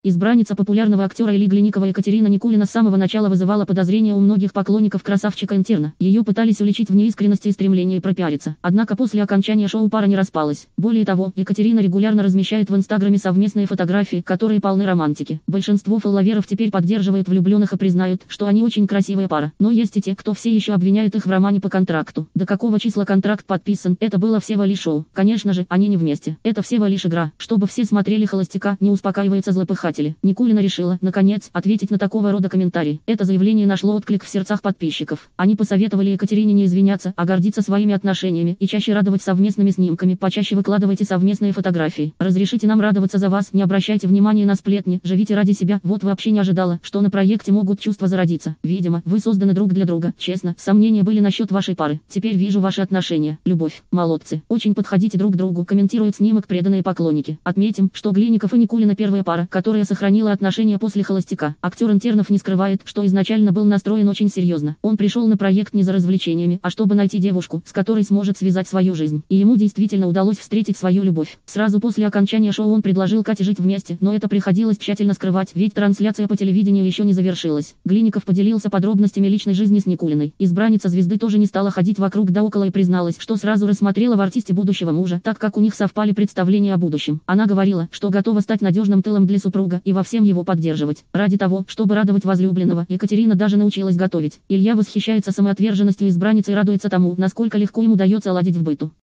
Избранница популярного актера Ильи Глиникова Екатерина Никулина с самого начала вызывала подозрения у многих поклонников красавчика интерна. Ее пытались уличить в неискренности и стремлении пропиариться. Однако после окончания шоу пара не распалась. Более того, Екатерина регулярно размещает в инстаграме совместные фотографии, которые полны романтики. Большинство фолловеров теперь поддерживают влюбленных и признают, что они очень красивая пара. Но есть и те, кто все еще обвиняет их в романе по контракту. До какого числа контракт подписан? Это было всего лишь шоу. Конечно же, они не вместе. Это всего лишь игра. Чтобы все смотрели «Холостяка», не успокаиваются злопыхатели. Никулина решила, наконец, ответить на такого рода комментарии. Это заявление нашло отклик в сердцах подписчиков. Они посоветовали Екатерине не извиняться, а гордиться своими отношениями и чаще радовать совместными снимками, почаще выкладывайте совместные фотографии. Разрешите нам радоваться за вас, не обращайте внимания на сплетни, живите ради себя. Вот вообще не ожидала, что на проекте могут чувства зародиться. Видимо, вы созданы друг для друга. Честно, сомнения были насчет вашей пары. Теперь вижу ваши отношения. Любовь. Молодцы. Очень подходите друг к другу, комментируют снимок преданные поклонники. Отметим, что Глиников и Никулина первая пара, которая сохранила отношения после «Холостяка». Актер Интернов не скрывает, что изначально был настроен очень серьезно. Он пришел на проект не за развлечениями, а чтобы найти девушку, с которой сможет связать свою жизнь. И ему действительно удалось встретить свою любовь. Сразу после окончания шоу он предложил Кате жить вместе, но это приходилось тщательно скрывать, ведь трансляция по телевидению еще не завершилась. Глиников поделился подробностями личной жизни с Никулиной. Избранница звезды тоже не стала ходить вокруг да около и призналась, что сразу рассмотрела в артисте будущего мужа, так как у них совпали представления о будущем. Она говорила, что готова стать надежным тылом для супруга и во всем его поддерживать. Ради того, чтобы радовать возлюбленного, Екатерина даже научилась готовить. Илья восхищается самоотверженностью избранницы и радуется тому, насколько легко им удается ладить в быту.